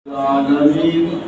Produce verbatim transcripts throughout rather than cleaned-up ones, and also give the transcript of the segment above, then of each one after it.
العالمين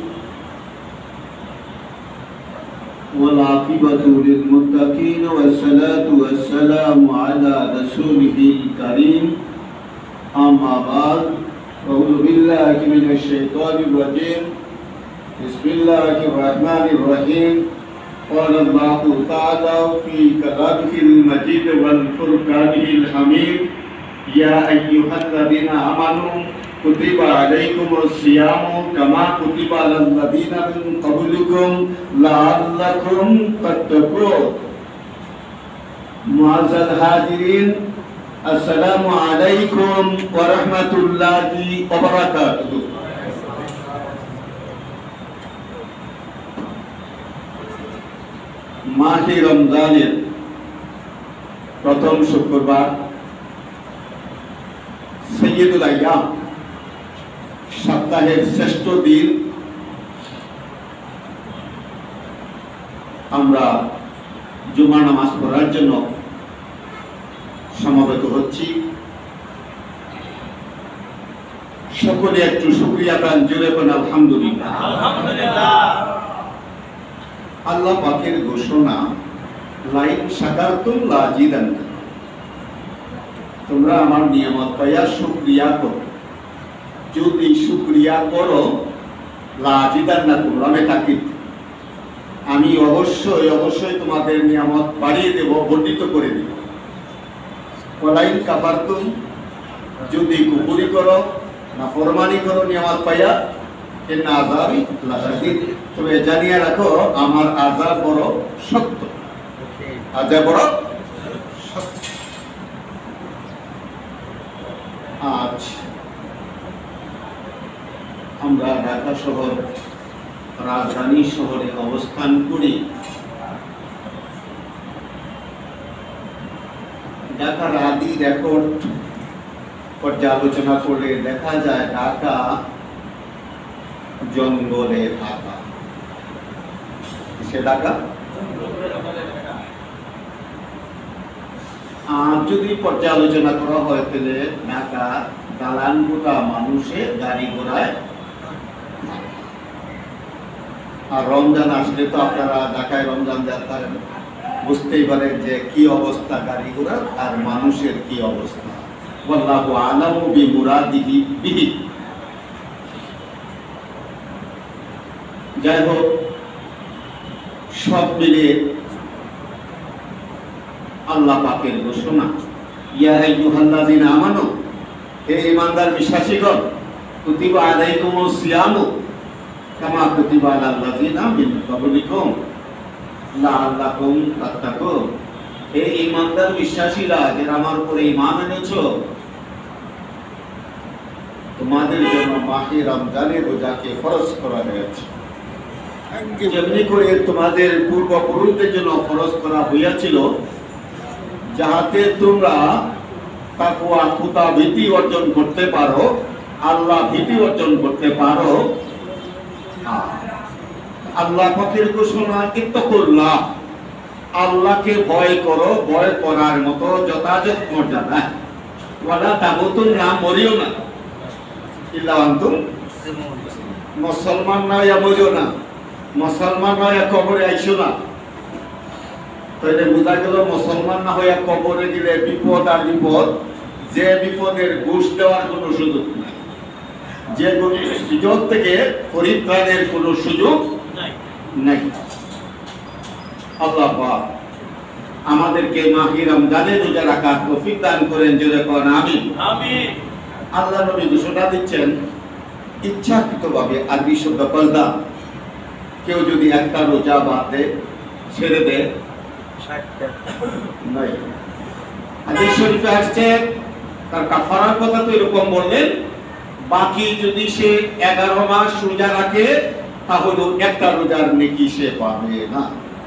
والعاقبة للمتقين والصلاة والسلام على رسوله الكريم أما بعد أعوذ بالله من الشيطان الرجيم بسم الله الرحمن الرحيم قال الله تعالى في كلامه المجيد والفرقانه الحميد يا أيها الذين آمنوا كتب عليكم الصيام كما كتب على الذين من قبلكم لعلكم تتقون. معزز الحاضرين السلام عليكم ورحمة الله وبركاته. মাহে রমজানের প্রথম শুক্রবার সৈয়দুল আইয়াম, সপ্তাহের শ্রেষ্ঠ দিন, আমরা জুমা নামাজ পড়ার জন্য সমবেত হচ্ছি। সকলে একটু শুকরিয়া দান জোরে কোন আলহামদুলিল্লাহ। আল্লাহ পাকের ঘোষণা, লাইন শাকারতুম লাযিদান্নাকুম, তোমরা আমার নিয়ামত পাইয়া শুকরিয়া করো, যদি শুকরিয়া করো লাযিদান্নাকুম, লামে তাকিদ, আমি অবশ্যই অবশ্যই তোমাদের নিয়ামত বাড়িয়ে দেব, বর্ধিত করে দেব। ওয়ালাইন কাফারতুম, যদি কুফরি করো, নাফরমানি করো নিয়ামত পাইয়া, ইন্না আযাবি লাশাদীদ, তবে জানিয়ে রাখো আমার আযাব বড় শক্ত, আযাব বড় শক্ত। আজ আমরা ঢাকা শহর, রাজধানী শহরে অবস্থান করি। ঢাকার আদি রেকর্ড পর্যালোচনা করলে দেখা যায় ঢাকা জঙ্গলে ঢাকা। সে ঢাকা আর যদি পর্যালোচনা করা হয় তাহলে ঢাকা দালান গোটা মানুষের, গাড়ি ঘোড়ায়। আর রমজান আসলে তো আপনারা ঢাকায় রমজান যাত্রা বুঝতেই পারেন যে কি অবস্থা গাড়ি ঘোড়ার আর মানুষের কি অবস্থা। আল্লাহু আ'লামু বিমুরাদিহি বিহি। যাই হোক, সব মিলে আল্লাহ পাকের ঘোষণা, ইয়া আইয়ুহাল্লাযীনা আমানু, হে ঈমানদার বিশ্বাসীগণ, কুতিবা আলাইকুমুস সিয়ামু কামা কুতিবা আলাল লাযীনা মিন ক্বাবলিকুম লাআল্লাকুম তাত্তাকুন। হে ঈমানদার বিশ্বাসীরা, যারা আমার উপরে ঈমান এনেছো, তোমাদের জন্য মাহে রমজানের রোজাকে ফরজ করা হয়েছে, যেমনি করে তোমাদের পূর্বপুরুষদের জন্য ফরজ করা হইয়াছিল, যাহাতে তোমরা তাকওয়া, খুদা ভীতি অর্জন করতে পারো, আল্লাহ ভীতি অর্জন করতে পারো। আল্লাহ পাকের ঘোষণা, ইত্তাকুল্লাহ, আল্লাহকে ভয় করো, ভয় করার মতো যথাযথ মর্যাদা। ওয়ালা তামুতুন্না, মরিও না, ইল্লা আনতুম মুসলমান নয়, মরিও না, মুসলমান নয় কবরে আইসো না। তাহলে বোঝা গেল মুসলমান না হইয়া কবরে গেলে বিপদ আর বিপদ, যে বিপদের ঘুষ দেওয়ার কোনো সুযোগ নাই, যে সুযোগ থেকে পরিত্রাণের কোনো সুযোগ নাই। আল্লাহ পাক আমাদেরকে মাহে রমজানে রোজা রাখার তৌফিক দান করেন, জোরে কোন আমিন। আল্লাহ নবী ঘোষণা দিচ্ছেন, ইচ্ছাকৃতভাবে, আরবি শব্দ কলদা, কেউ যদি একটা রোজা বাদ দেয়, ছেড়ে দেয়, হাদিস শরীফে আসছে তার কাফারার কথা তো এরকম বললেন, বাকি যদি সে এগারো মাস রোজা রাখে তাহলে একটা রোজার নেকি সে পাবে না।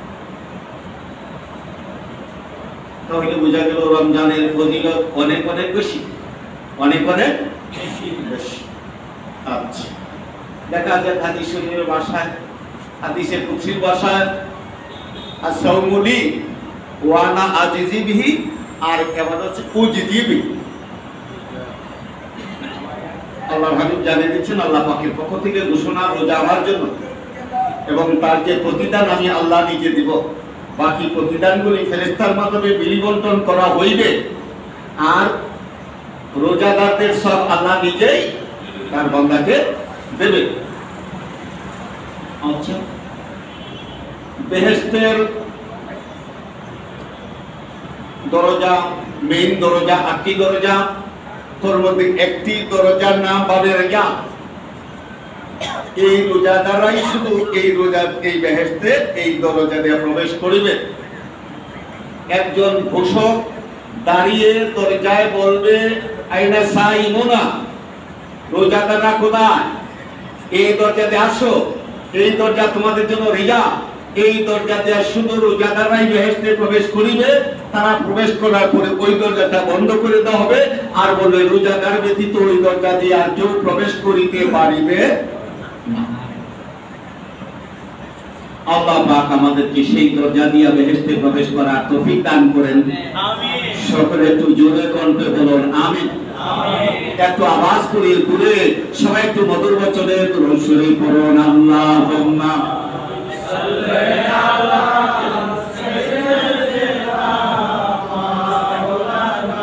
তাহলে বোঝা গেল রমজানের ফজিলত অনেক অনেক বেশি, অনেক অনেক বেশি। আচ্ছা, দেখা যায় হাদিস শরীফের ভাষায়, হাদিসের কুদসির ভাষায়, আস-সাওমু লি ওয়া আনা আজিজি বিহি, আর কেমন হচ্ছে উজিজি বিহি। আল্লাহর হাবিব জানিয়ে দিচ্ছেন আল্লাহ পাকের পক্ষ থেকে ঘোষণা রোজা আমার জন্য, এবং তার যে প্রতিদান আমি আল্লাহ নিজে দিব। বাকি প্রতিদানগুলি ফেরেশতার মাধ্যমে বিলিবন্টন করা হইবে, আর রোজাদারদের সব আল্লাহ নিজেই তার বান্দাকে দেবে। আচ্ছা, বেহেশতের দরজা, মেইন দরজা আটটি দরজা, তোর মধ্যে একটি দরজার নাম বাবে রেজা। এই রোজাদারাই শুধু এই রোজা এই বেহেশতে এই দরজা দিয়ে প্রবেশ করিবে। একজন ঘোষক দাঁড়িয়ে দরজায় বলবে, আইনা সাইমুনা, রোজাদাররা কোথায়? এই দরজাতে আসো, এই দরজা তোমাদের জন্য রেজা। এই দরজা দিয়ে শুধু রোজাদাররাই বেহেশতে প্রবেশ করিবে। তারা প্রবেশ করার পরে ওই দরজাটা বন্ধ করে দেওয়া হবে, আর বলবে রোজাদার ব্যতীত ওই দরজা দিয়ে আর কেউ প্রবেশ করিতে পারিবে না। আল্লাহ পাক আমাদেরকে সেই দরজা দিয়ে বেহেশতে প্রবেশ করার তৌফিক দান করেন। আমিন। সকলে একটু জোরে কণ্ঠে বলুন আমিন। আমিন। একটু আওয়াজ করে দূরে সবাই একটু মধুর বচনে দরুদ শরীফ পড়ুন। আল্লাহুম্মা সাল্লি আলা সাইয়্যিদিনা মাওলানা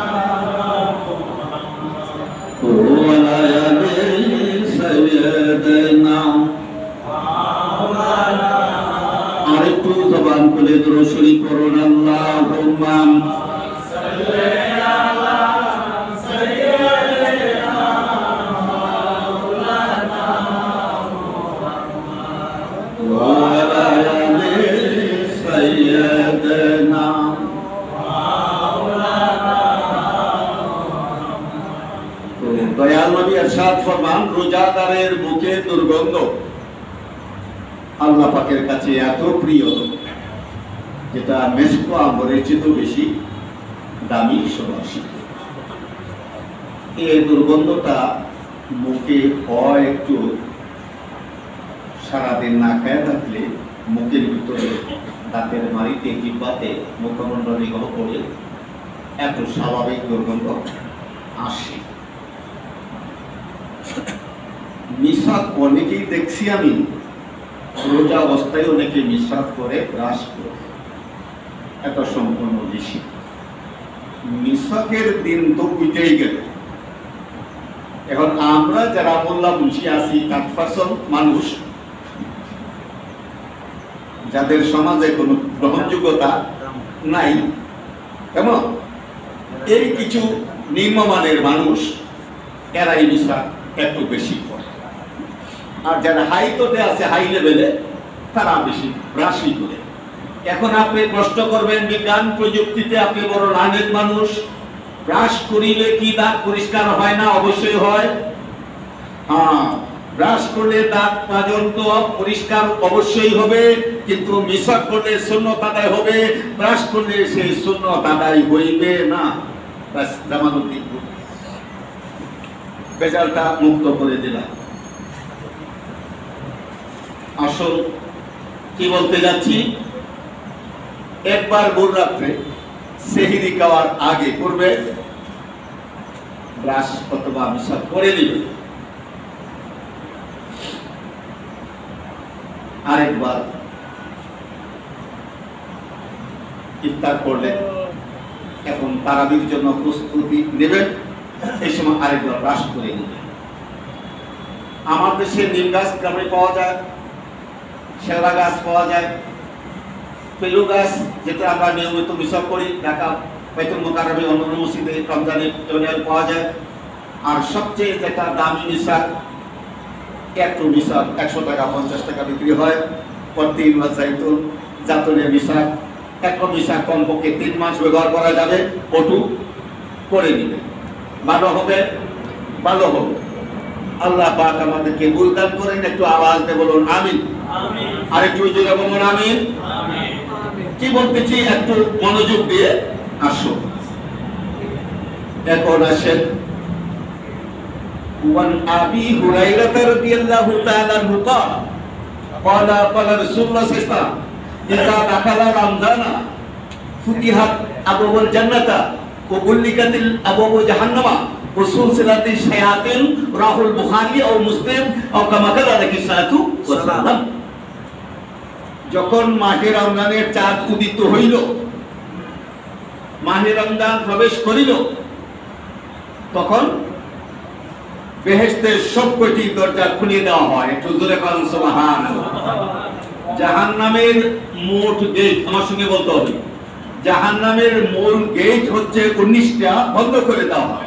ওয়া আলা আলি সাইয়্যিদিনা মাওলানা। আরেকটু জবান খুলে দরুদ শরীফ পড়ুন। আল্লাহুম্মা সাল্লি আলা সাইয়্যিদিনা মাওলানা ওয়া আলা আলি সাইয়্যিদিনা মাওলানা। দয়াল নবী ইরশাদ ফরমান, রোজাদারের মুখে দুর্গন্ধ আল্লাহ পাকের কাছে এত প্রিয়, যেটা মেশক আম্বরের চেয়ে বেশি দামি সুবাসিত। এই দুর্গন্ধটা মুখে হয় একটু, সারাদিন না খায় থাকলে মুখের ভিতরে দাঁতের মাড়িতে জিহ্বাতে মুখমণ্ডলে গহ করে এত স্বাভাবিক দুর্গন্ধ আসে। মিশাক অনেকেই দেখছি আমি, রোজা অবস্থায় অনেকে মিশাক করে ব্রাশ করে, এত সম্পূর্ণ নিষিদ্ধ। মিশাকের দিন তো উঠেই গেল। এখন আমরা যারা মোল্লা মুন্সি আছি, কাঠফাসল মানুষ, যাদের সমাজে কোনো গ্রহণযোগ্যতা নাই, কেমন এই কিছু নিম্নমানের মানুষ, এরাই মিশাক একটু বেশি করে। আর যারা হাই তোতে আছে, হাই লেভেলে, তারা বেশি ব্রাশই করে। এখন আপনি প্রশ্ন করবেন, বিজ্ঞান প্রযুক্তিতে আপনি বড় লাইনের মানুষ, ব্রাশ করিলে কি দাঁত পরিষ্কার হয় না? অবশ্যই হয়। হ্যাঁ, ব্রাশ করলে দাঁত পর্যন্ত পরিষ্কার অবশ্যই হবে, কিন্তু মিশক করলে সুন্নত আদায় হবে, ব্রাশ করলে সেই সুন্নত আদায় হইবে না। ব্যাস, জামানুদ্দিন বেজালটা মুক্ত করে দিলাম। আসল কি বলতে যাচ্ছি, একবার ভোর রাত্রে সেহরি খাওয়ার আগে করবে ব্রাশ অথবা মিশক করে দিবে, আরেকবার ইফতার করলে, এখন তারাবির জন্য প্রস্তুতি নেবেন, এই সময় আরেকবার ব্রাশ করে নেবেন। আমার দেশে নিম গাছ গ্রামে পাওয়া যায়, শেওড়া গাছ পাওয়া যায়, পেলু গাছ যেটা আমরা নিয়মিত মিশক করি, ঢাকা বাইতুল মুকাররমে অন্যান্য মসজিদে রমজানে পাওয়া যায়। আর সবচেয়ে যেটা দামি মিশক, একটু মিশক একশো টাকা পঞ্চাশ টাকা বিক্রি হয়, প্রতি মাস জাইতুন জাতুনের মিশক, একটা মিশক কমপক্ষে তিন মাস ব্যবহার করা যাবে, ওটু করে নিবে, ভালো হবে, ভালো হবে। আল্লাহ পাক আমাদেরকে বুঝদান করেন। একটু আওয়াজ দিয়ে বলুন আমিন। আর একটু জোরে বলুন আমিন। কি বলতেছি একটু মনোযোগ দিয়ে আসো। এখন আসেন, ওয়ান আবি হুরায়রা রাদিয়াল্লাহু তাআলা আনহু قال قال قال رسول الله صلى الله عليه وسلم إذا دخل رمضان فتحت أبواب الجنة وغلقت أبواب جهنم ওয়াসুলসিলাতি শায়াতিন রাহুল বুখারী ও মুসলিম ও কামা কালা আলাইহিস সালাতু ওয়াস সালাম। যখন মাহে রমজানের চাঁদ উদিত হইল, মাহে রমজান প্রবেশ করিল, তখন বেহেশতের সবকটি দরজা খুলে দেওয়া হয়। একটু জোরে বলুন সুবহানাল্লাহ। জাহান্নামের মোট গেট, আমার সঙ্গে বলতে হবে, জাহান্নামের মূল গেট হচ্ছে উনিশটা, বন্ধ করে দেওয়া হয়।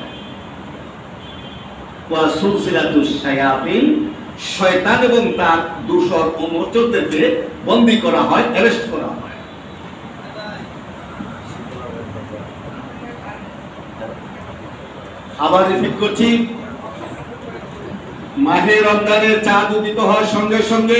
ওয়াসুলসিলাতুশ শায়াতিন, শয়তান এবং তার দূষর অনুচরদেরকে বন্দী করা হয়, অ্যারেস্ট করা হয়। আবার রিপিট করছি, মাহে রমজানের চাঁদ উদিত হওয়ার সঙ্গে সঙ্গে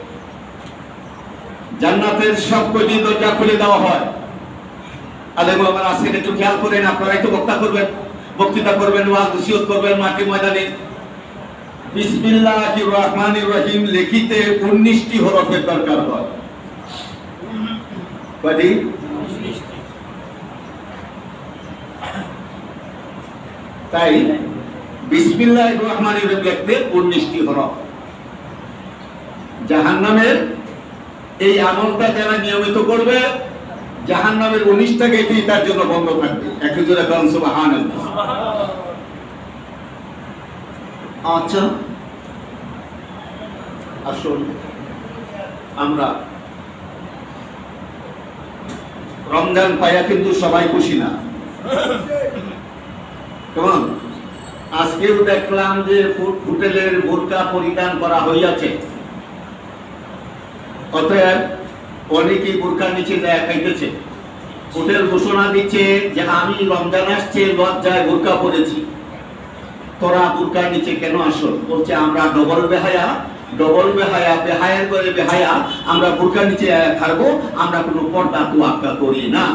জান্নাতের সবকটি দরজা খুলে দেওয়া হয়। আলেম আমার আজকে একটু খেয়াল করেন, আপনারা একটু বক্তা করবেন, বক্তৃতা করবেন, ওয়াজ নসিহত করবেন মাঠে ময়দানে। বিসমিল্লাহির রহমানির রহিম লিখিতে উনিশটি হরফের দরকার হয়। কয়টি? তাই বিসমিল্লাহির রহমানির রহিম লিখতে উনিশটি হরফ। জাহান্নামের এই আমলটা যারা নিয়মিত করবে, জাহান্নামের উনিশটা গেটই তার জন্য বন্ধ থাকবে। একটু জোরে বলুন সুবহানাল্লাহ। আচ্ছা, আসুন আমরা রমজান পাইয়া কিন্তু সবাই খুশি না, কেমন? আজকেও দেখলাম যে হোটেলের বোরকা পরিধান করা হইয়াছে, অতএব অনেকেই বোরকার নিচে যায় খাইতেছে। হোটেল ঘোষণা দিচ্ছে যে আমি রমজান আসছে, লজ্জায় বোরকা পরেছি, তোরা বোরকার নিচে কেন আসো? বলছে আমরা ডবল বেহায়া, ডবল বেহায়া, বেহায়ের করে বেহায়া, আমরা বোরকার নিচে থাকবো, আমরা কোনো পর্দা তোয়াক্কা করি না।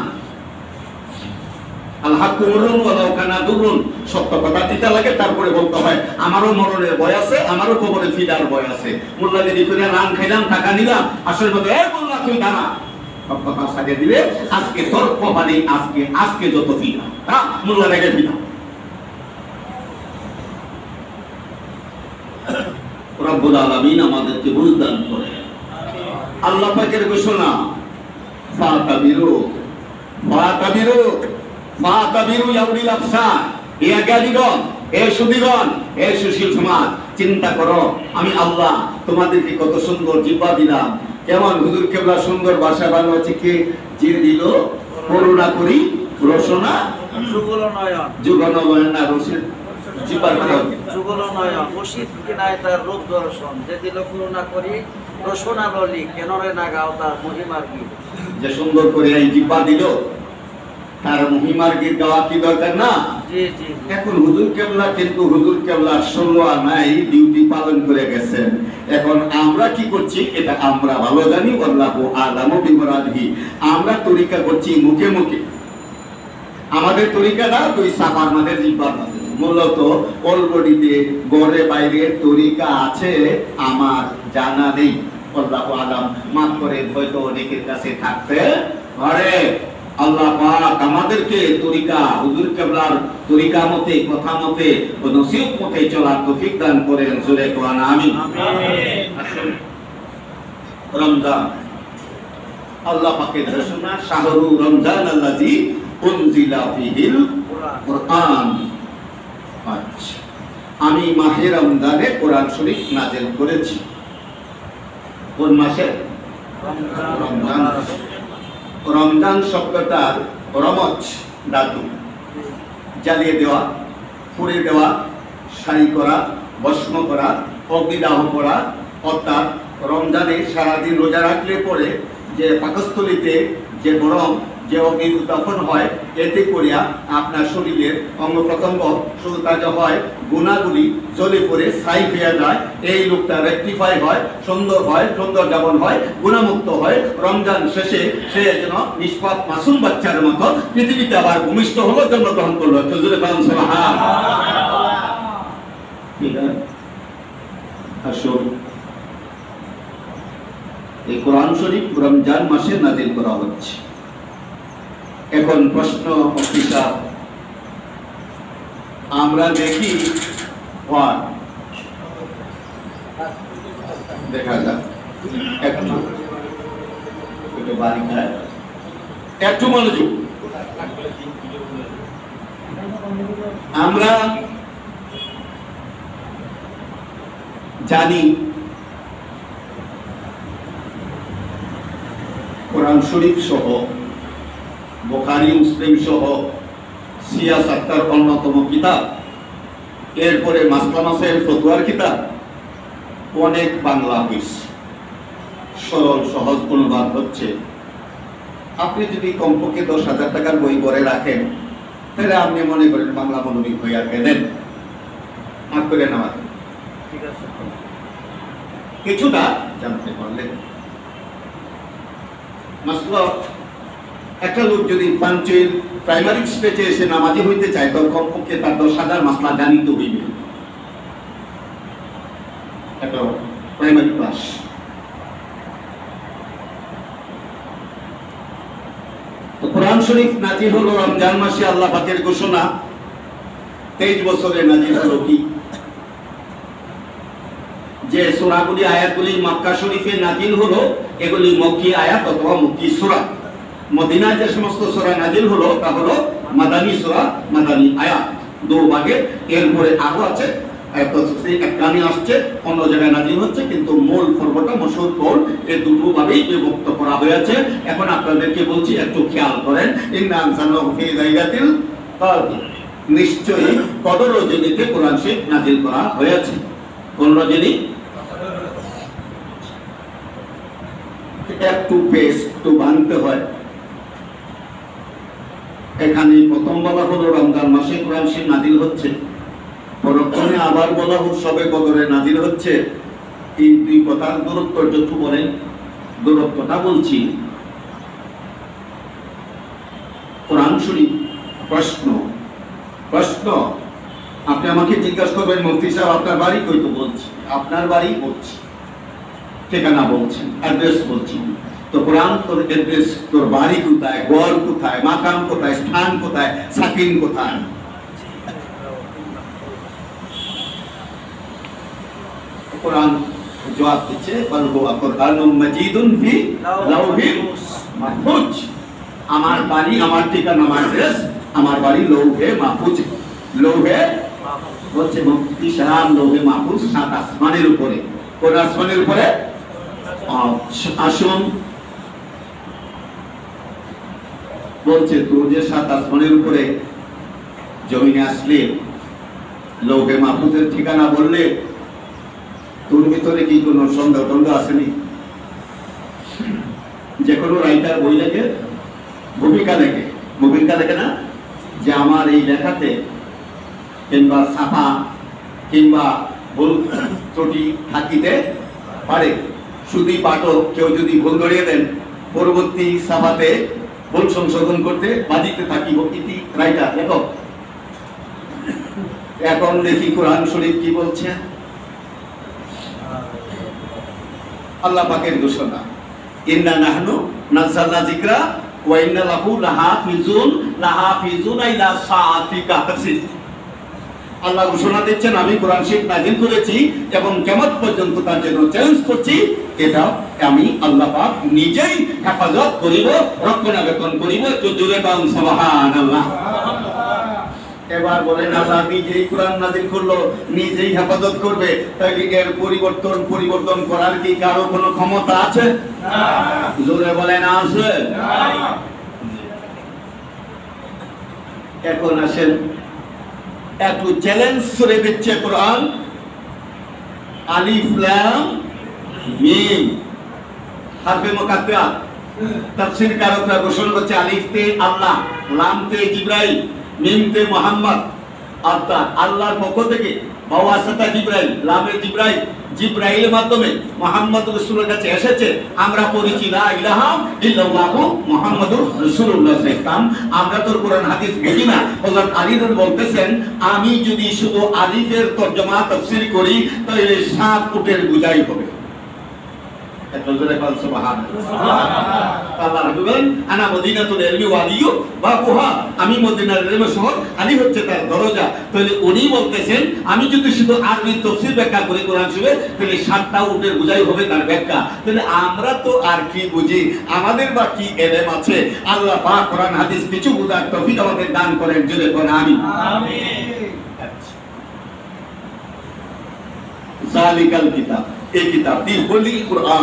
আল হাক্কু মুরুন ওয়ালাউ কানা দুরুন, সত্য কথা দিতে লাগে, তারপরে বলতে হয় আমারও মরণের ভয় আছে, আমারও কবরে ফিরার ভয় আছে। মোল্লাগিরি করে রান খাইলাম, টাকা নিলাম, আসলে বলতে এই মোল্লা তুই দাঁড়া, সব কথা সাজিয়ে দিলে আজকে তোর কপালে, আজকে আজকে যত ফিরা, হ্যাঁ মোল্লা রেগে ফিরা। রব্বুল আলামিন আমাদেরকে বুঝদান করে। আল্লাহ পাকের ঘোষণা, ফাতাবিরু ফাতাবিরু ফাতাবিরু ইয়া উলিল আবসার, হে জ্ঞানীগণ, হে সুধীগণ, হে সুশীল সমাজ, চিন্তা করো আমি আল্লাহ তোমাদেরকে কত সুন্দর জিহ্বা দিলাম। কেমন হুজুর কেবলা সুন্দর ভাষা বানাচ্ছে, কে যে দিল করুণা করি রসনা যুগল নয়ন, যুগল নয়ন না রসিদ জিহ্বার কথা, যুগল নয়ন মুর্শিদ কিনায় তার রূপ দর্শন, যে দিল করুণা করি রসনা ললি, কেন রে না গাও তার মহিমার গীত। যে সুন্দর করে এই জিহ্বা দিল, তার মহিমার গীত গাওয়া কি দরকার না? জি জি। এখন হুজুর কেবলা কিন্তু হুজুর কেবলা ষোলো আনাই ডিউটি পালন করে গেছেন। এখন আমরা কি করছি এটা আমরা ভালো জানি, আল্লাহু আ'লামু বিমুরাদিহি। আমরা তরিকা করছি মুখে মুখে, আমাদের তরিকাটা দুই সাফার মাঝে জিহ্বার মাঝে। মূলত অলবডিতে গড়ে বাইরে তরিকা আছে আমার জানা নেই, আল্লাহু আ'লাম। মাফ করে, হয়তো অনেকের কাছে থাকতে পারে। আল্লাহ পাক আমাদেরকে তরিকা হুজুর কেবলার তরিকা মতে, কথা মতে ও নসিহত মতে চলার তৌফিক দান করেন। জোরে কোরআন আমিন। আমিন। রমজান আল্লাহ পাকের ঘোষণা, শাহরু রমজান আল্লাযী উনজিলা ফীহিল কুরআন। আচ্ছা, আমি মাহে রমজানে কোরআন শরীফ নাযিল করেছি। কোন মাসে? রমজান। রমজান শব্দটার রমজ ধাতু, জ্বালিয়ে দেওয়া, পুড়ে দেওয়া, সারি করা, ভস্ম করা, অগ্নিদাহ করা। অর্থাৎ রমজানে সারাদিন রোজা রাখলে পরে যে পাকস্থলীতে যে গরম, যে অগ্নি উত্থাপন হয়, এতে করিয়া আপনার শরীরের অঙ্গ প্রত্যঙ্গ শুধু তাজা হয়, গুণাগুলি জ্বলে পড়ে ছাই হয়ে যায়, এই লোকটা রেক্টিফাই হয়, সুন্দর হয়, সুন্দর যাপন হয়, গুণামুক্ত হয়। রমজান শেষে সে যেন নিষ্পাপ মাসুম বাচ্চার মতো পৃথিবীতে আবার ভূমিষ্ঠ হলো, জন্মগ্রহণ করলো। হুজুরে পালন সুবহানাল্লাহ। এই কোরআন শরীফ রমজান মাসে নাযিল করা হচ্ছে। এখন প্রশ্ন, আমরা দেখি হয় দেখা যাক একটু একটু বাড়ি খায় একটু মনোযোগ। আমরা জানি কোরআন শরীফ সহ বুখারী মুসলিম সহ সিয়াসাত্তার অন্যতম কিতাব, এরপরে মাসলা মাসাইল ফতোয়ার কিতাব অনেক বাংলা হয়েছে, সরল সহজ অনুবাদ হচ্ছে। আপনি যদি কমপক্ষে দশ হাজার টাকার বই করে রাখেন তাহলে আপনি মনে করেন বাংলা মনোবিক বই আর কেনেন আর করে নেওয়া কিছুটা জানতে পারলেন। মাসলা একটা লোক যদি পাঞ্চুইল প্রাইমারি স্টেজে এসে নামাজি হইতে চায় তখন কমপক্ষে তার দশ হাজার মাসলা জানিতে হইবে, একটা প্রাইমারি ক্লাস। তো কোরআন শরীফ নাজিল হলো রমজান মাসে, আল্লাহ পাকের ঘোষণা। তেইশ বছরে নাজিল হলো কি যে সূরাগুলি আয়াতগুলি মক্কা শরীফে নাজিল হলো, এগুলি মক্কি আয়াত অথবা মক্কি সূরা। মদিনায় যে সমস্ত সূরা নাজিল হলো তা হলো মাদানী সূরা, মাদানী আয়াত দু ভাগে। এরপরে আরো আছে একখানি আসছে, অন্য জায়গায় নাজিল হচ্ছে, কিন্তু মূল পর্বটা মশহুর পর এই দুটো ভাবেই বিভক্ত করা হয়েছে। এখন আপনাদেরকে বলছি একটু খেয়াল করেন। ইন্না আনজালনাহু ফি লাইলাতিল কদর, নিশ্চয়ই কদর রজনীতে কোরআন শরীফ নাজিল করা হয়েছে। কোন রজনী? একটু পেস একটু বানতে হয়। এখানে প্রথম বলা হলো রমজান মাসে কোরআন শরীফ নাজিল হচ্ছে, পরক্ষণে আবার বলা হোক সবে কদরে নাজিল হচ্ছে। এই দুই কথার দূরত্ব একটু বলেন। দূরত্বটা বলছি, কোরআন শরীফ প্রশ্ন প্রশ্ন আপনি আমাকে জিজ্ঞাসা করবেন মুফতি সাহেব আপনার বাড়ি কই, তো বলছি আপনার বাড়ি বলছি, ঠিকানা বলছি, অ্যাড্রেস বলছি। তো কোরআন তোর অ্যাড্রেস, তোর বাড়ি কোথায়, ঘর কোথায়, মাকাম কোথায়, স্থান কোথায়, সাকিন কোথায়? কোরআন জবাব দিচ্ছে বল হুয়া কুরআনুম মাজিদুন ফি লাউহিল মাহফুজ। আমার বাড়ি, আমার ঠিকানা, আমার অ্যাড্রেস, আমার বাড়ি লৌহে মাহফুজ। লৌহে বলছে মুফতি সাহেব, লৌহে মাহফুজ সাত আসমানের উপরে। কোন আসমানের উপরে? আসুন বলছে তুই যে সাত আসমানের উপরে জমিনে আসলে লৌহে মাহফুজের ঠিকানা বললে তোর ভিতরে কি কোনো সন্দেহ টন্দেহ আসেনি? যে কোনো রাইটার বই লেখে, ভূমিকা লেখে, ভূমিকা লেখে না যে আমার এই লেখাতে কিংবা ছাপা কিংবা ভুল ত্রুটি থাকিতে পারে। শুধু পাঠক কেউ যদি ভুল ধরিয়ে দেন, পরবর্তী ছাপাতে ভুল সংশোধন করতে বাজিতে থাকিব ইতি রাইটার লেখক। এখন দেখি কোরআন শরীফ কি বলছে। আল্লাহ পাকের ঘোষণা, ইন্না নাহনু নাযালনা যিকরা ওয়া ইন্না লাহু লাহাফিজুন লাহাফিজুন ইলা সাআতি কাতাসি। আল্লাহ ঘোষণা দিচ্ছেন আমি কোরআন শরীফ নাযিল করেছি এবং কিয়ামত পর্যন্ত তার জন্য চ্যালেঞ্জ করছি। এটা আমি আল্লাহ পাক নিজেই হেফাজত করিব, রক্ষণাবেক্ষণ করিব। তো জোরে বলুন সুবহানাল্লাহ। এবার বলেন আল্লাহ নিজেই কোরআন নাযিল করলো, নিজেই হেফাজত করবে, তাহলে এর পরিবর্তন পরিবর্তন করার কি কারো কোনো ক্ষমতা আছে? না। জোরে বলেন আছে? না। এখন আসেন একটু চ্যালেঞ্জ করে দিচ্ছে কোরআন। আলিফ লাম মিম হারফে মুকাত্তারাত। তাফসীর কারকরা ঘোষণা করছে আলিফ তে আল্লাহ, লাম তে জিবরাইল, মিম তে মুহাম্মদ। অর্থাৎ আল্লাহর পক্ষ থেকে ওয়াসাতা জিবরাইল, লামে জিবরাইল, জিবরাইলের মাধ্যমে মুহাম্মদ রাসূলের কাছে এসেছে। আমরা পড়েছি লা ইলাহা ইল্লাল্লাহু মুহাম্মাদুর রাসূলুল্লাহ সাল্লাল্লাহু আলাইহি ওয়াসাল্লাম। আমরা তো কোরআন হাদিস বুঝি না। হযরত আলী রাদিয়াল্লাহু বলতেছেন আমি যদি শুধু আলিফের তরজমা তাফসীর করি তাহলে সাত ফুটের বুঝাই হবে। একটা জোরে বল সুবহানাল্লাহ। আল্লাহ বলেন আনা মদিনাতুল ইলমি ওয়ালিয়ু বাবুহা, আমি মদিনার ইলম শহর, আমি হচ্ছে তার দরজা। তাহলে উনি বলতেছেন আমি যদি শুধু আরবি তাফসীর ব্যাখ্যা করি কোরআন শরীফে, তাহলে সাতটা উটের বোঝাই হবে তার ব্যাখ্যা। তাহলে আমরা তো আর কি বুঝি, আমাদের বা কি ইলম আছে? আল্লাহ পাক কোরআন হাদিস কিছু বুঝার তৌফিক আমাদের দান করেন, জোরে বলেন আমিন। আমিন। জালিকাল কিতাব, এই কিতাব দি হোলি কোরআন,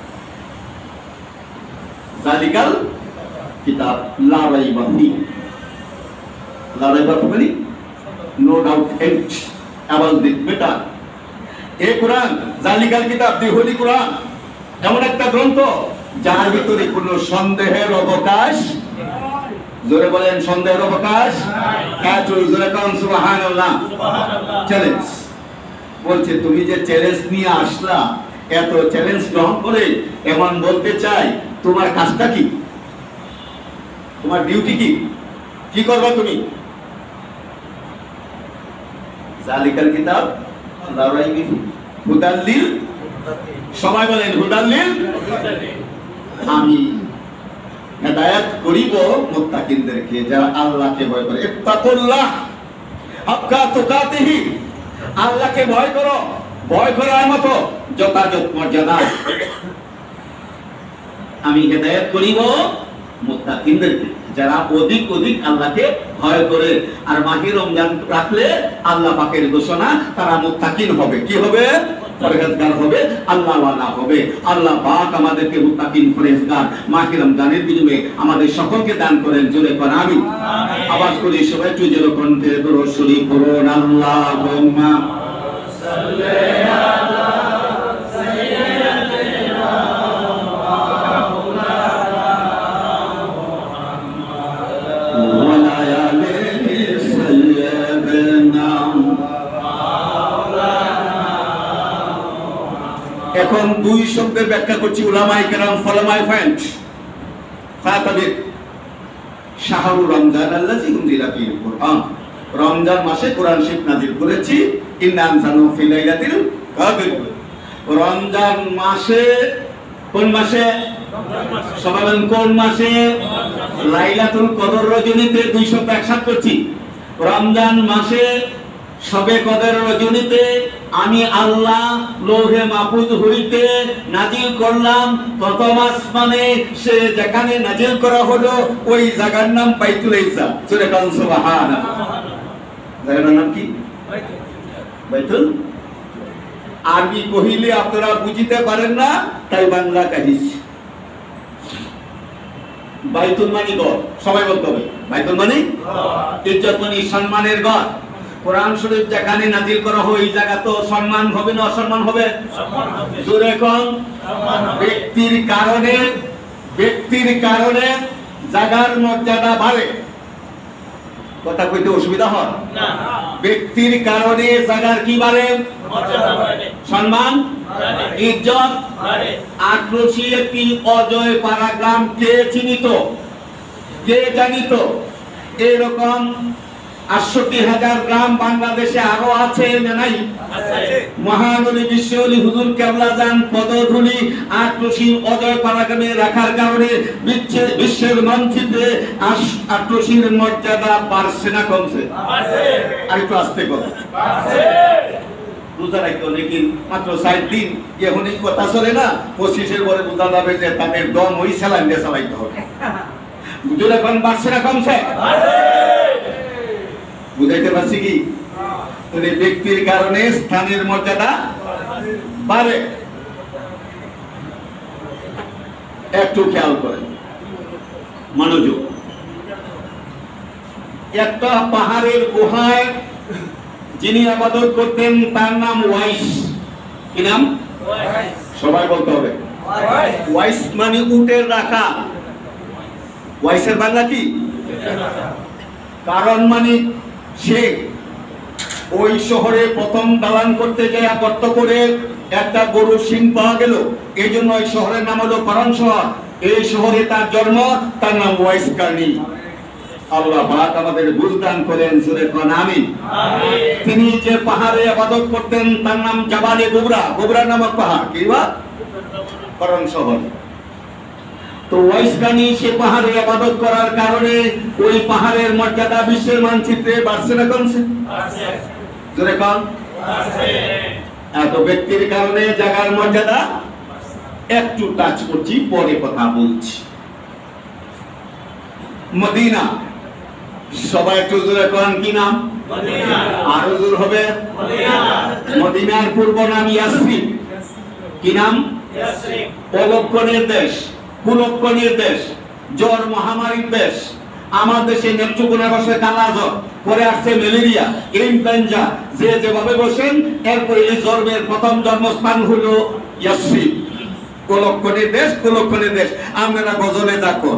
জালিকাল কিতাব লা রাইবা ফিহি, লা রাইবা ফিহি, no doubt about this matter. এই কোরআন জালিকাল কিতাব দি হোলি কোরআন এমন একটা গ্রন্থ যার ভিতরে কোনো সন্দেহের অবকাশ, জোরে বলেন সন্দেহের অবকাশ নাই। জোরে কোন সুবহানাল্লাহ। চ্যালেঞ্জ বলছে, তুমি যে চ্যালেঞ্জ নিয়ে আসলা, এত চ্যালেঞ্জ গ্রহণ করে এমন বলতে চাই, তোমার কাজটা কি, তোমার ডিউটি কি, কি করবা তুমি? জালিকাল কিতাব লা রাইবা ফিহি হুদাল লিল, সবাই বলেন হুদাল লিল, আমি হেদায়েত করিব মুত্তাকিনদেরকে, যারা আল্লাহকে ভয় করে। ইত্তাকুল্লাহ হাক্কা তুকাতিহি, আল্লাহকে ভয় করো, ভয় করার মতো যথাযথ মর্যাদা। আমি হেদায়েত করিব মুত্তাকিনদেরকে, যারা অধিক অধিক আল্লাহকে ভয় করে। আর মাহে রমজান রাখলে আল্লাহ পাকের ঘোষণা, তারা মুত্তাকিন হবে। কি হবে? পরহেজগার হবে, আল্লাহ ওয়ালা হবে। আল্লাহ পাক আমাদেরকে মুত্তাকিন পরহেজগার মাহে রমজানের বিনিময়ে আমাদের সকলকে দান করেন, জোরে কোন আমিন। আওয়াজ করে সবাই একটু জোরে কণ্ঠে দরুদ শরীফ পড়ুন। আল্লাহুম্মা সাল্লি আলা সাইয়্যিদিনা ওয়া আলা আলি সাইয়্যিদিনা। এখন দুই শব্দের ব্যাখ্যা করছি, উলামায়ে কেরাম ফলামায়ে ফাইন্ড ফাতাবির। শাহরু রমজান আল্লাযী উনজিলা ফীহিল কুরআন, রমজান মাসে কোরআন শরীফ নাযিল করেছি। ইন্না আনজালনাহু ফি লাইলাতিল কদর, রমজান মাসে, কোন মাসে? সবাই বলেন কোন মাসে? লাইলাতুল কদর রজনীতে। দুই শব্দ একসাথে করছি, রমজান মাসে শবে কদর রজনীতে আমি আল্লাহ লৌহে মাহফুজ হইতে নাজিল করলাম। প্রথম আসমানে সে যেখানে নাজিল করা হলো ওই জায়গার নাম বাইতুল ইসা। সূরা কাল সুবহানাল্লাহ। জায়গার নাম কি? বাইতুল। আরবি কহিলে আপনারা বুঝিতে পারেন না, তাই বাংলা কাহিস। বাইতুল মানে ঘর, সবাই বলতে হবে বাইতুল মানে ইজ্জত মানে সম্মানের ঘর। কোরআন শরীফ যেখানে নাযিল করা হয় এই জায়গা তো সম্মান হবে না অসম্মান হবে? জোরে কোন। ব্যক্তির কারণে, ব্যক্তির কারণে জায়গার মর্যাদা বাড়ে। কথা কইতে অসুবিধা হয় না? ব্যক্তির কারণে জায়গার কি বাড়ে? মর্যাদা বাড়ে, সম্মান বাড়ে, ইজ্জত বাড়ে। আটরশি একটি অজয় পাড়া গ্রাম কে চিনিত, কে জানিত? এরকম আটষট্টি হাজার গ্রাম বাংলাদেশে আরো আছে না নাই? মহানবী বিশ্বলি হুজুর কেবলা যান পদধূলি আটরশি অজয় পাড়াগ্রামে রাখার কারণে বিশ্বের মানচিত্রে আটরশির মর্যাদা বাড়ছে না কমছে? আর একটু আস্তে কথা বুঝা রাখতো, লেকিন মাত্র ষাট দিন এখনই কথা চলে না, পঁচিশের পরে বোঝা যাবে যে তাদের দম ওই স্যালাইন দিয়ে চালাইতে হবে। বুঝুন এখন বাড়ছে না কমছে? বুঝাইতে পারছি কি? ব্যক্তির কারণে স্থানের মর্যাদা বাড়ে। একটু খেয়াল করেন, মনোযোগ। একটা পাহাড়ের গুহায় যিনি আবাদত করতেন তার নাম ওয়াইস। কি নাম? সবাই বলতে হবে। ওয়াইস মানে উটের রাখা। ওয়াইসের বাংলা কি? কারণ মানে সে ওই শহরে প্রথম দালান করতে যায় গর্ত করে একটা গরুর শিং পাওয়া গেল, এই জন্য ওই শহরের নাম হলো কারণ শহর। এই শহরে তার জন্ম, তার নাম ওয়াইস কারণী। আল্লাহ পাক আমাদের বুঝদান করেন, জোরে কোন আমিন। তিনি যে পাহাড়ে ইবাদত করতেন তার নাম জাবালে গোবরা, গোবরা নামক পাহাড়। কি বা করণ শহর। তো ওয়াইসকানি সে পাহাড়ে ইবাদত করার কারণে ওই পাহাড়ের মর্যাদা বিশ্বের মানচিত্রে বাড়ছে না কমছে? জোরে কম। এত ব্যক্তির কারণে জায়গার মর্যাদা একটু টাচ করছি, পরে কথা বলছি। মদিনা, সবাই একটু জোরে করেন কি নাম? আরো জোর হবে। মদিনার পূর্ব নাম ইয়াসরিব। কি নাম? অলক্ষণের দেশ, কুলক্ষণের দেশ, জ্বর মহামারীর দেশ। আমার দেশে নেত্রকোনা বসে কালা জ্বর, পরে আসছে ম্যালেরিয়া, ইনফ্লুয়েঞ্জা, যে যেভাবে বসেন। এরপরে এই জ্বরের প্রথম জন্মস্থান হলো ইয়াসরিব। কুলক্ষণের দেশ, কুলক্ষণের দেশ। আমরা গজলে দেখো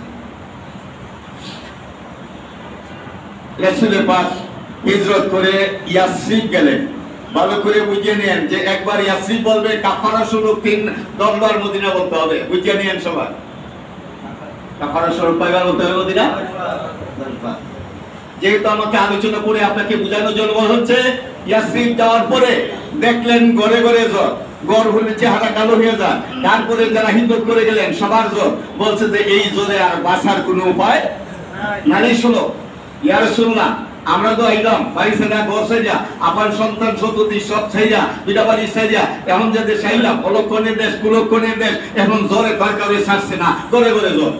রাসূল পাক হিজরত করে ইয়াসরিব গেলেন। ভালো করে বুঝে নেন যে একবার ইয়াসরিব বলবে কাফারা স্বরূপ তিন দশবার মদিনা বলতে হবে। বুঝে নেন সবাই, কাফারা স্বরূপ কয়বার বলতে হবে মদিনা? দশবার। যেহেতু আমাকে আলোচনা করে আপনাকে বোঝানোর জন্য হচ্ছে, ইয়াসরিব যাওয়ার পরে দেখলেন ঘরে ঘরে জ্বর, গড় হলে চেহারা কালো হয়ে যায়। তারপরে যারা হিজরত করে গেলেন সবার জ্বর। বলছে যে এই জ্বরে আর বাঁচার কোনো উপায় নাই। শুনো ইয়া রাসূলুল্লাহ, আমরা তো আইলাম বাড়ি ছেড়া, ঘর ছেড়া, আপনার সন্তান সন্ততি সব ছেড়া, বিটা বাড়ি ছেড়া, এখন যাদের চাইলাম অলক্ষণের দেশ, কুলক্ষণের দেশ, এখন জ্বরে কারকারে ছাড়ছে না, ঘরে ঘরে জ্বর।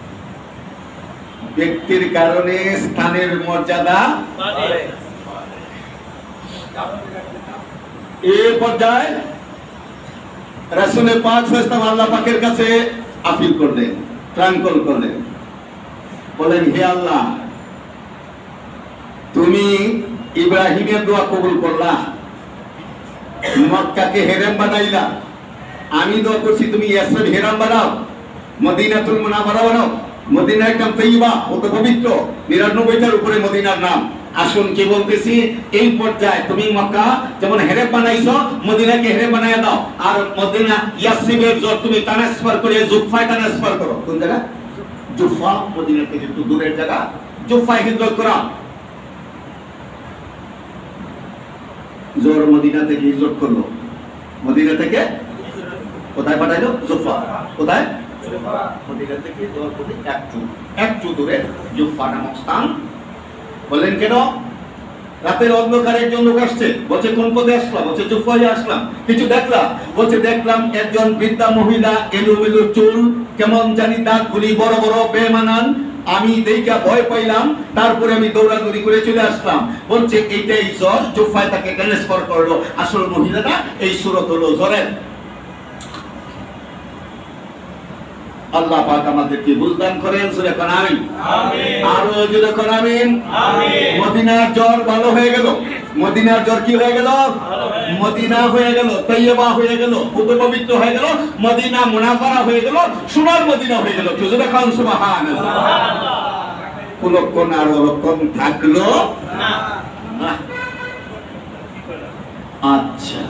ব্যক্তির কারণে স্থানের মর্যাদা এই পর্যায়ে রাসূল পাক সাল্লাল্লাহু আলাইহি ওয়াসাল্লাম আল্লাহ পাকের কাছে আপিল করলেন, ট্রাঙ্কল করলেন, বলেন হে আল্লাহ, তুমি ইব্রাহিমের দোয়া কবুল করলা, মক্কাকে হেরেম বানাইলা। আমি দোয়া করছি তুমি ইয়াসরিব হেরাম বানাও, মদিনাতুল মুনাওয়ারা বানাও। মদিনা একদম তৈয়বা, অত পবিত্র, নিরানব্বইটার উপরে মদিনার নাম। আসুন কি বলতেছি, এই পর্যায়ে তুমি মক্কা যেমন হেরেম বানাইছো, মদিনাকে হেরেম বানাইয়া দাও। আর মদিনা ইয়াসরিবের জোর তুমি ট্রান্সফার করে জুফায় ট্রান্সফার করো। কোন জায়গা? জুফা, মদিনা থেকে একটু দূরের জায়গা, জুফায় হিজরত করা। জোর মদিনা থেকে হিজরত করলো, মদিনা থেকে কোথায় পাঠাইলো? জুফা। কোথায়? মদিনা থেকে একটু একটু দূরে জুফা নামক স্থান। বললেন কেন? রাতের অন্ধকারে একজন লোক আসছে, বলছে কোন পথে আসলাম? বলছে জুফায় আসলাম। কিছু দেখলাম? বলছে দেখলাম একজন বৃদ্ধা মহিলা, এলোমেলো চুল, কেমন জানি দাঁতগুলি বড় বড়, বেমানান। আমি দেখা ভয় পাইলাম, তারপরে আমি দৌড়াদৌড়ি করে চলে আসলাম। বলছে এইটাই জ্বর, জুফায় তাকে ট্রান্সফার করলো। আসল মহিলাটা এই সূরত হলো জ্বরের। আল্লাহ পাক আমাদেরকে বুঝদান করেন। সূরা কোন আমিন। আমিন। আরো জোরে কোন আমিন। আমিন। মদিনার জ্বর ভালো হয়ে গেল। মদিনার জ্বর কি হয়ে গেল? মদিনা হয়ে গেল, তৈয়বা হয়ে গেল, পবিত্র হয়ে গেল, মদিনা মুনাওয়ারা হয়ে গেল, সোনার মদিনা হয়ে গেল। জোরে কোন সুবহানাল্লাহ। সুবহানাল্লাহ। কুলক্ষণ আর অলক্ষণ থাকলো না। আচ্ছা,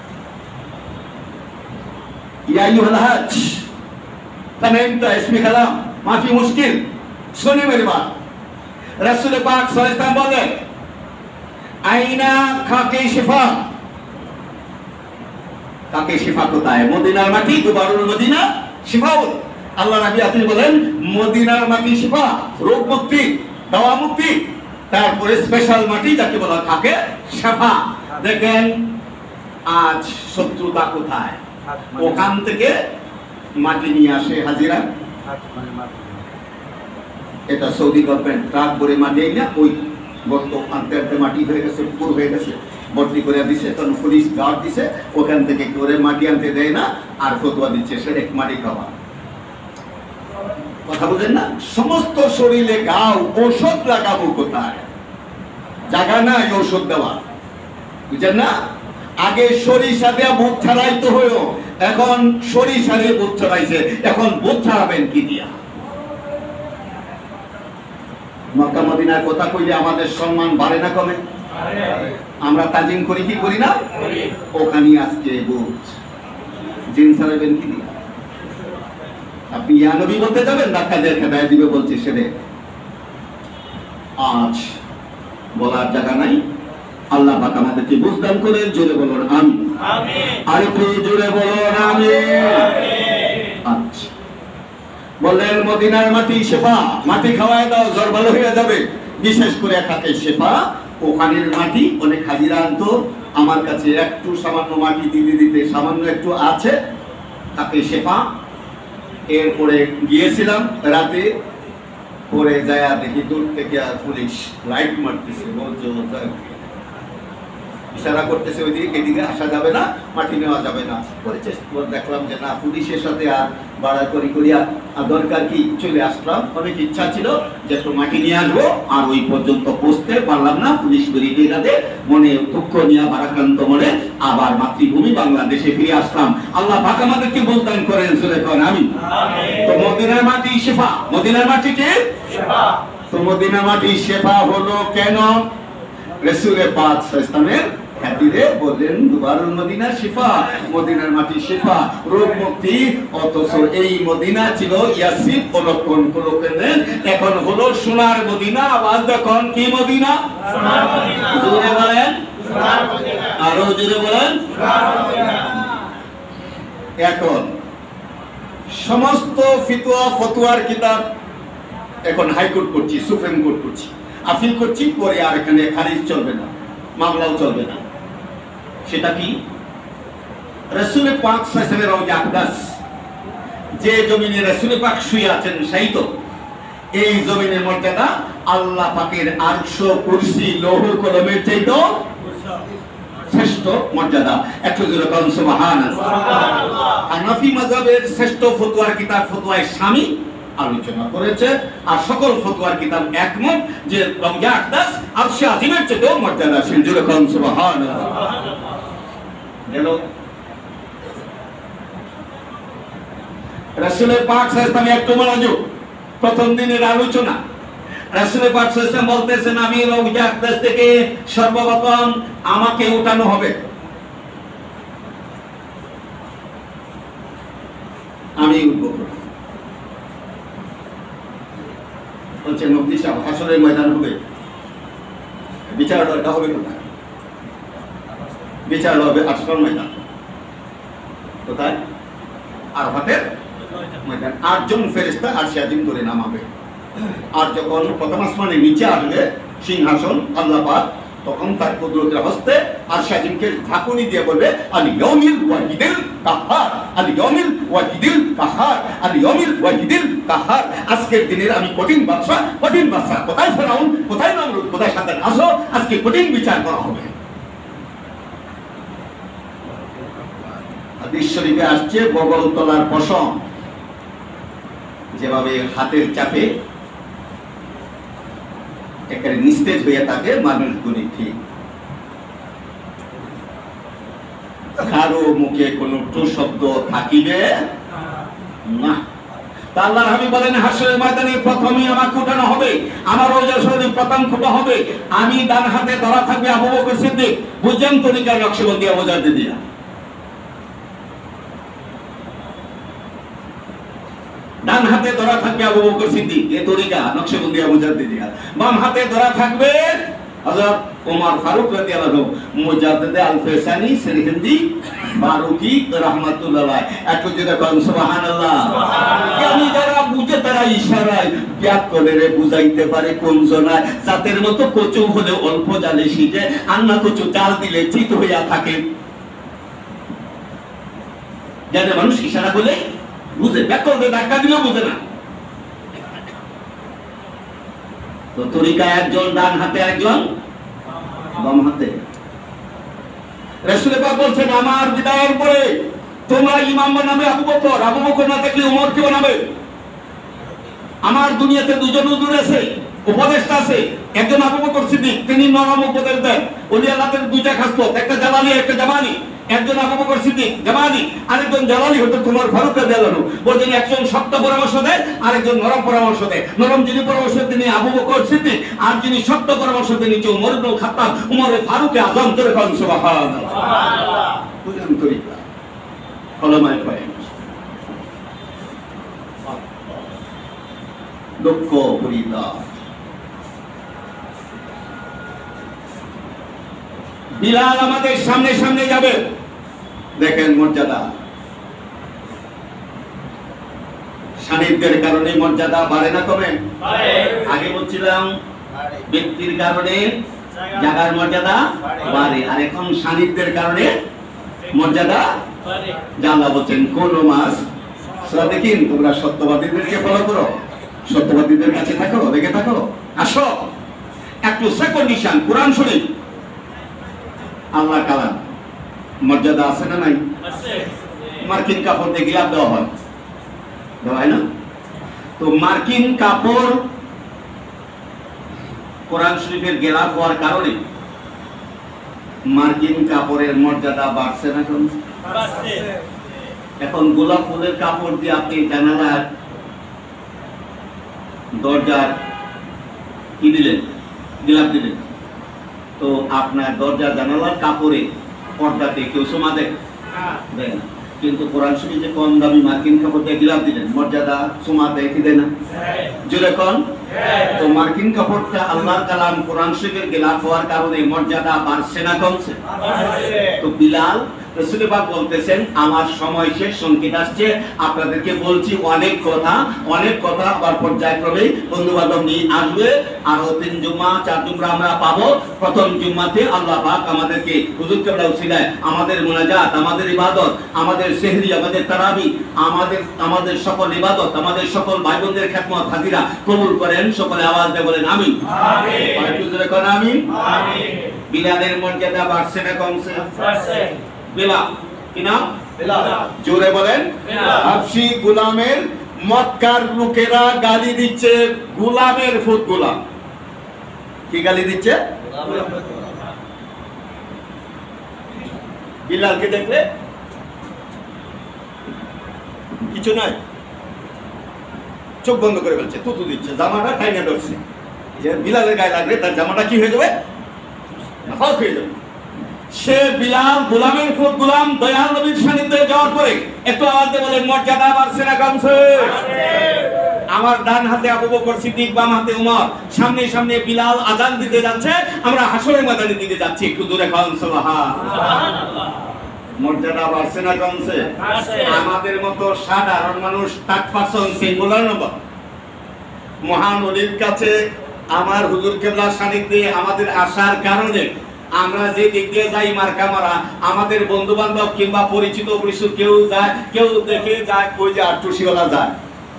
ইয়া আইয়ুহাল হাজ तनंत इसमें कलाम माफी मुश्किल। सुनिए मेरी बात, रसूल पाक सल्लल्लाहु अलैहि वसल्लम बोले आईना खाके शिफा। खाके शिफा কোথায়? মদিনার মাটি, দুবারুল মদিনা শিফাউল। আল্লাহ নবী আপনি বলেন মদিনার মাটি শিফা, রোগ মুক্তি, দাওয়া মুক্তি। তারপরে স্পেশাল মাটি যাকে বলা খাকে শিফা। দেখেন আজ শত্রুতা কোথায়? ওখান থেকে মাটি নিয়ে আসে হাজিরা। এটা সৌদি গভর্নমেন্ট ট্রাক ভরে মাটি না, ওই গর্ত আনতে আনতে মাটি হয়ে গেছে, পুকুর হয়ে গেছে, ভর্তি করে দিছে। তখন পুলিশ গার্ড দিছে, ওখান থেকে করে মাটি আনতে দেয় না, আর ফতোয়া দিচ্ছে সেটা মাটি খাওয়া। কথা বুঝেন না? সমস্ত শরীরে গাও, ঔষধ লাগাবো কোথায়? জায়গা নাই ঔষধ দেওয়া, বুঝেন না? আগে সরিষা দেয়া বুক ছাড়াইতে হইও, এখন সরিষা দিয়ে বুক ছাড়াইছে, এখন বুক ছাড়াবেন কি দিয়া? মক্কা মদিনার কথা কইলে আমাদের সম্মান বাড়ে না কমে? আমরা তাজিম করি কি করি না? ওখানে আজকে বুক জিন ছাড়াবেন কি দিয়া? আপনি ইয়া নবী বলতে যাবেন, ধাক্কা দিয়ে খেদায় দিবে বলছে সেরে। আজ বলার জায়গা নাই। আল্লাহ পাক আমাদেরকে বুঝদান করে জোরে বলুন আমিন। আমিন। আর একটু জোরে বলুন আমিন। মদিনার মাটি শেফা, মাটি খাওয়ায় দাও জ্বর ভালো হয়ে যাবে। বিশেষ করে খাতে শেফা, ওখানের মাটি অনেক হাজিরা আনতো আমার কাছে, একটু সামান্য মাটি দিতে দিতে সামান্য একটু আছে তাকে শেফা। এরপরে গিয়েছিলাম রাতে, পরে যায় দেখি দূর থেকে পুলিশ লাইট মারতেছে, বলছে ইশারা করতেছে ওইদিকে, এদিকে আসা যাবে না, মাটি নেওয়া যাবে না। পরে চেষ্টা করে দেখলাম যে না, পুলিশের সাথে আর বাড়া করি করিয়া দরকার কি, চলে আসলাম। অনেক ইচ্ছা ছিল যে একটু মাটি নিয়ে আসবো, আর ওই পর্যন্ত পৌঁছতে পারলাম না। পুলিশ বেরিয়ে মনে দুঃখ নিয়ে ভারাক্রান্ত মনে আবার মাতৃভূমি বাংলাদেশে ফিরে আসলাম। আল্লাহ পাক আমাদেরকে বলতেন করেন সুরে করেন আমি। তো মদিনার মাটি শেফা, মদিনার মাটি কে শেফা। তো মদিনার মাটি শেফা হলো কেন? রাসূল পাক সাল্লাল্লাহু হাদিসে বলেন দুবারুল মদিনা শিফা, মদিনার মাটি শিফা, রোগ মুক্তি। অথচ এই মদিনা ছিল ইয়াসিব অলক্ষণ কুলকেন্দ্র, এখন হলো সোনার মদিনা। আওয়াজ দেখুন, কি মদিনা? সোনার মদিনা। জোরে বলেন সোনার মদিনা, আরো জোরে বলেন সোনার মদিনা। এখন সমস্ত ফিতোয়া ফতোয়ার কিতাব এখন হাইকোর্ট করছি, সুপ্রিম কোর্ট করছি, আপিল করছি, পরে আর এখানে খারিজ চলবে না, মামলাও চলবে না। সেটা কি? রাসূল পাক সাল্লাল্লাহু আলাইহি ওয়াসাল্লামের রওজা আকদাস, যে জমিনে রাসূল পাক শুয়ে আছেন সেই তো এই জমিনের মর্যাদা আল্লাহ পাকের আরশ, কুরসি, লৌহ কলমের চাইতেও শ্রেষ্ঠ মর্যাদা। একটু জোরে বলুন সুবহানাল্লাহ। হানাফি মাযহাবের শ্রেষ্ঠ ফতোয়ার কিতাব ফতোয়ায়ে শামী আলোচনা করেছে, আর সকল ফতোয়ার কিতাব একমত যে রওজা আকদাস আরশে আজিমের চেয়েও মর্যাদাশীল। জোরে বলুন সুবহানাল্লাহ। গেল রাসূল পাক সাল্লাল্লাহু আলাইহি ওয়াসাল্লাম একটু মনোযোগ, প্রথম দিনের আলোচনা। রাসূল পাক সাল্লাল্লাহু আলাইহি ওয়াসাল্লাম বলতেছেন আমি রওজা আকদাস থেকে সর্বপ্রথম আমাকে উঠানো হবে, আমি উঠবো। বলছে মুফতি সাহেব হাসরের ময়দান হবে, বিচারটা হবে কোথায়? বিচার হবে হাসরের ময়দান। কোথায়? আরাফাতের ময়দান। আটজন ফেরেশতা আরশে আজিম ধরে নামাবে, আর যখন প্রথম আসমানে নিচে আসবে সিংহাসন আল্লাহ পাক, তখন তার কুদরতের হস্তে আরশে আজিমকে ঝাঁকুনি দিয়ে বলবে আল ইয়াউমিল ওয়াহিদিল কাহার, আল ইয়াউমিল ওয়াহিদিল কাহার, আল ইয়াউমিল ওয়াহিদিল কাহার। আজকের দিনের আমি কঠিন বাদশা, কঠিন বাদশা। কোথায় ফেরাউন, কোথায় নমরুদ, কোথায় সাদ্দাত, আসো আজকে কঠিন বিচার করা হবে। হাদিস শরীফে আসছে বগল তলার পশম যেভাবে হাতের চাপে একেবারে নিস্তেজ হয়ে থাকে মানুষগুলি, ঠিক কারো মুখে কোন টু শব্দ থাকিবে না। আল্লাহর হাবিব বলেন হাসরের ময়দানে প্রথমেই আমাকে উঠানো হবে, আমার রওজা শরীফ প্রথম খোটা হবে, আমি ডান হাতে ধরা থাকবে আবু বকর সিদ্দিক, বুঝেন তরিকার নকশবন্দি আবুজারদি দিয়া। ডান হাতে ধরা থাকবে আবু বকর সিদ্দিক, এই তরিকা নকশবন্দি আবুজারদি দিয়া। বাম হাতে ধরা থাকবে হযরত ওমর ফারুক রাদিয়াল্লাহু আনহু, মুজাদ্দিদ আল ফেসানি সিরহিন্দি বারুকি রাহমাতুল্লাহ। একটু যেটা বলেন সুবহানাল্লাহ। আমি যারা বুঝে তারা ইশারায় ব্যাকরণে বুঝাইতে পারে কোন জনায় জাতের মতো কচু হলে অল্প জালে শিখে, আন্না কচু জাল দিলে চিত হইয়া থাকে। যাদের মানুষ ইশারা বলে বুঝে, ব্যাকরণে ধাক্কা দিলেও বুঝে না। তো তরিকা একজন ডান হাতে, একজন বাম হাতে। রাসূল পাক বলছেন আমার বিদায়ের পরে তোমরা ইমাম বানাবে আবু বকর, আবু বকর না থাকলে ওমরকে বানাবে। আমার দুনিয়াতে দুজন হুজুর আছে, উপদেষ্টা আছে, একজন আবু বকর সিদ্দিক, তিনি নরম উপদেশ দেন। ওলি আল্লাহদের দুইটা খাসলত, একটা জালালি একটা জামানি। একজন আবু বকর সিদ্দিক জামানি, আরেকজন জালালি হতো তোমার ফারুক রাদিয়াল্লাহু আনহু। বলছেন একজন শক্ত পরামর্শ দেয়, আরেকজন নরম পরামর্শ দেয়। নরম যিনি পরামর্শ দেন তিনি আবু বকর সিদ্দিক, আর যিনি শক্ত পরামর্শ দেন তিনি ওমর ইবনে খাত্তাব, ওমর ফারুক আযম। করে কোন সুবহানাল্লাহ। সুবহানাল্লাহ। বুঝুন তরিকা কলমায় পায় দুঃখ পরিতাপ। বিলাল আমাদের সামনে সামনে যাবে, দেখেন মর্যাদা। সান্নিধ্যের কারণে মর্যাদা বাড়ে না কমে? আগে বলছিলাম ব্যক্তির কারণে জায়গার মর্যাদা বাড়ে, আর এখন সান্নিধ্যের কারণে মর্যাদা জানলা বলছেন কোন মাস দেখিন তোমরা সত্যবাদীদেরকে ফলো করো, সত্যবাদীদের কাছে থাকো, দেখে থাকো, আসো একটু কন্ডিশন কোরআন শরীফ আল্লাহ কালাম মর্যাদা আছে না নাই? মার্কিন কাপড় দিয়ে গিলাপ দেওয়া হয়, দেওয়া হয় না? তো মার্কিন কাপড় কোরআন শরীফের গিলাপ হওয়ার কারণে মার্কিন কাপড়ের মর্যাদা বাড়ছে না কমছে? এখন গোলাপ ফুলের কাপড় দিয়ে আপনি জানালার দরজার কি দিলেন, গিলাপ দিলেন, তো আপনার দরজা জানালার কাপড়ে পর্দাতে কেউ সোমা দেয় দেয় না, কিন্তু কোরআন শরীফে কম দামি মার্কিন কাপড় দিয়ে গিলাপ দিলেন, মর্যাদা সোমা দেয় কি দেয় না? জোরে কোন? তো মার্কিন কাপড়টা আল্লাহর কালাম কোরআন শরীফের গিলাপ হওয়ার কারণে মর্যাদা বাড়ছে না কমছে? তো বিলাল রাসূল পাক বলতেছেন আমার সময় শেষ, সংকেত আসছে, আপনাদেরকে বলছি অনেক কথা, অনেক কথা আবার পর্যায়ক্রমে বন্ধু বান্ধব নিয়ে আসবে, আরো তিন জুম্মা চার জুম্মা আমরা পাবো। প্রথম জুম্মাতে আল্লাহ পাক আমাদেরকে হুজুর কেবলা উসিলায় আমাদের মুনাজাত, আমাদের ইবাদত, আমাদের সেহরি, আমাদের তারাবি, আমাদের আমাদের সকল ইবাদত, আমাদের সকল ভাই বোনদের খেদমত হাজিরা কবুল করেন। সকলে আওয়াজ দিয়ে বলেন আমিন। আমিন। বিলালের মর্যাদা বাড়ছে না কমছে? বিলাল কি নাম? জোরে বলেন। হাবশী গোলামের মক্কার লোকেরা গালি দিচ্ছে গোলামের ফুট গোলাম। কি গালি দিচ্ছে? বিলালকে দেখলে কিছু নাই, চোখ বন্ধ করে ফেলছে, তুতু দিচ্ছে, জামাটা টাইনে ধরছে, যে বিলালের গায়ে লাগলে তার জামাটা কি হয়ে যাবে? ফাঁক হয়ে যাবে। সে বিলাল গোলামের ফুট গোলাম দয়াল নবীর সান্নিধ্যে যাওয়ার পরে একটু আওয়াজ দিয়ে বলেন মর্যাদা বাড়ছে না কমছে? আমার ডান হাতে আবু বকর সিদ্দিক, বাম হাতে উমর, সামনে সামনে বিলাল আযান দিতে যাচ্ছে, আমরা হাসরের ময়দানের দিকে যাচ্ছি, একটু দূরে কন সুবহানাল্লাহ। মর্যাদা বাড়ছে না কমছে? আমাদের মতো সাধারণ মানুষ তাক পারসন সিঙ্গুলার নম্বর মহান ওলির কাছে আমার হুজুর কেবলার সান্নিধ্যে আমাদের আসার কারণে আমরা যে দিক দিয়ে যাই মার্কা মারা, আমাদের বন্ধু বান্ধব কিংবা পরিচিত পরিচিত কেউ যায়, কেউ দেখে যায় ওই যে আটটুসিওয়ালা যায়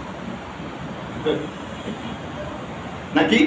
নাকি?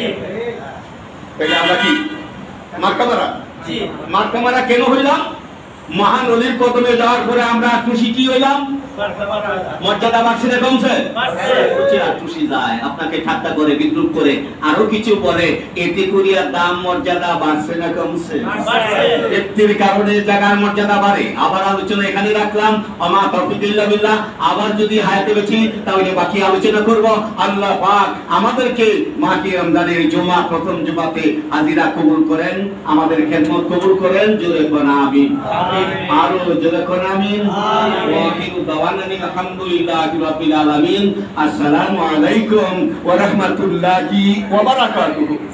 আমরা কি মার্কা মারা? মার্কা মারা কেন হইলাম? মহান ওলির কদমে যাওয়ার পরে আমরা খুশি কি হইলাম? মর্যাদা বাড়ছে না কমছে? খুশি যায় আপনাকে ঠাট্টা করে বিদ্রুপ করে আরো কিছু বলে, এতে করিয়া দাম মর্যাদা বাড়ছে না কমছে? ব্যক্তির কারণে জায়গার মর্যাদা বাড়ে। আবার আলোচনা এখানে রাখলাম, আমা তৌফিক ইল্লা বিল্লাহ। আবার যদি হায়াতে বেঁচি তাহলে বাকি আলোচনা করব। আল্লাহ পাক আমাদেরকে মাহে রমজানের জুমা প্রথম জুমাতে হাজিরা কবুল করেন, আমাদের খেদমত কবুল করেন। জোরে কোন আমিন। আরো জোরে কোন আমিন। আলহামদুলিল্লাহি রাব্বিল আলামিন। আসসালামু আলাইকুম ওয়া রাহমাতুল্লাহি ওয়া বারাকাতুহু।